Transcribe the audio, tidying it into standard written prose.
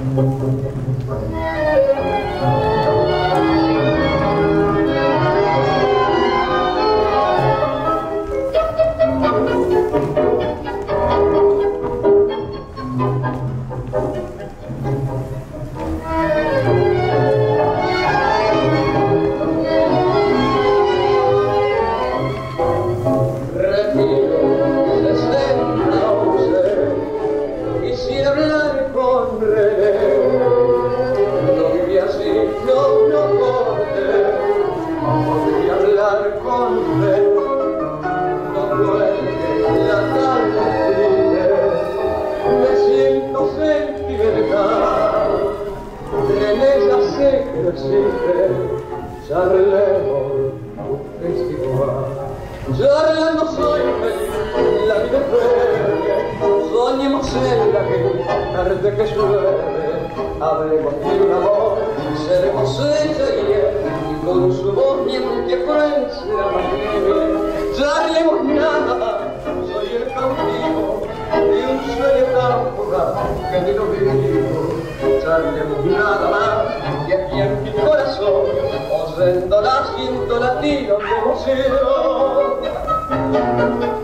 Charlemos un festival. Charlando soy feliz, la vida breve. Soñemos en la que tarde que llueve. Hablemos de un amor, seremos ella y él. Y con su voz miente frente a la nieve. Charlemos nada, soy el cautivo de un sueño tan fugaz que ni lo vivo. Charlemos nada más, y aquí en mi corazón oyendo latidos de emoción.